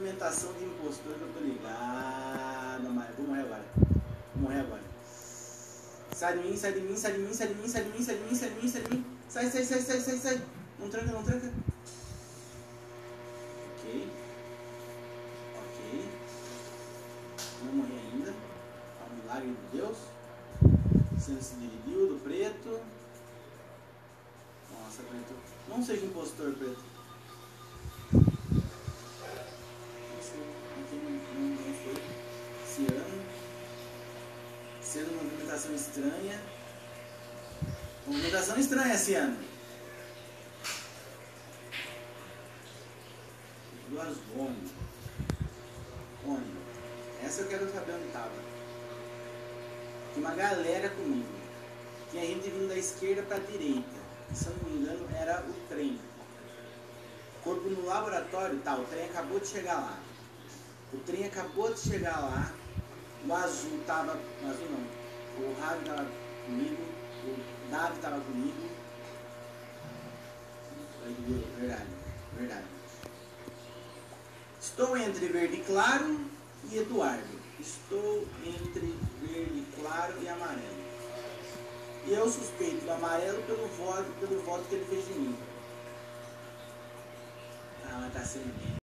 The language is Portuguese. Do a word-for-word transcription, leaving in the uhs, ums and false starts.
movimentação de impostor que eu tô ligado. Mas vou morrer agora. Vou morrer agora. Sai de mim, sai de mim, sai de mim, sai de mim, sai de mim, sai de mim, sai de mim, sai de mim. Sai, sai, sai, sai, sai, sai. Não tranca, não tranca. Ok. Ok. Não morri ainda. É um milagre de Deus. Sendo se dividiu do preto. Nossa, preto. Não seja impostor, preto. Não sei. Aqui não, não, não foi. Ciano. Sendo uma movimentação estranha. Movimentação estranha, Ciano. Duas bombas. Onde? Essa eu quero saber onde estava. Tinha uma galera comigo. Tinha gente vindo da esquerda para a direita. Se eu não me engano, era o trem. Corpo no laboratório, tá, o trem acabou de chegar lá. O trem acabou de chegar lá. O azul tava. O azul não. O Ravi tava comigo. O Davi tava comigo. Verdade, verdade. Estou entre verde claro e Eduardo. Estou entre verde claro e amarelo. E eu suspeito do amarelo pelo voto, pelo voto que ele fez de mim. Ah, mas tá sendo bem.